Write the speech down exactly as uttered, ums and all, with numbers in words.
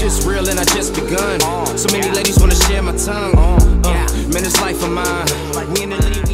just real and I just begun. So many ladies wanna share my tongue. Uh, man, this life of mine. We in the league.